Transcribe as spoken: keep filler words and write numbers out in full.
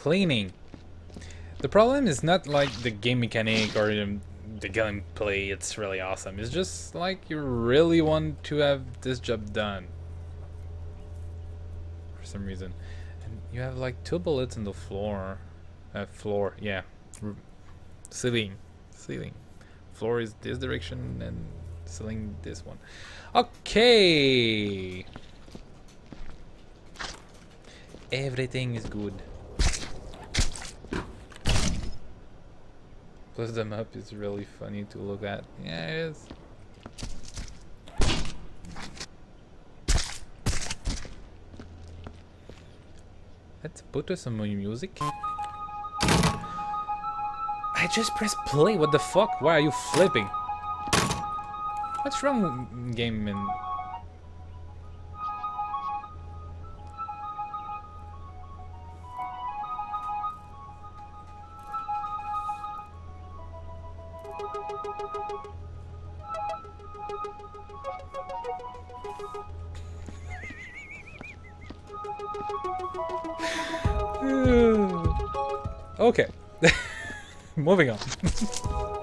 cleaning. The problem is not like the game mechanic or the, the gameplay, it's really awesome. It's just like you really want to have this job done. For some reason. And you have like two bullets on the floor. Uh, floor, yeah. R ceiling. Ceiling. Floor is this direction and ceiling this one. Okay. Everything is good. Plus the map is really funny to look at. Yeah, it is. Let's put to some music. I just pressed play. What the fuck? Why are you flipping? What's wrong with game and okay. Moving on.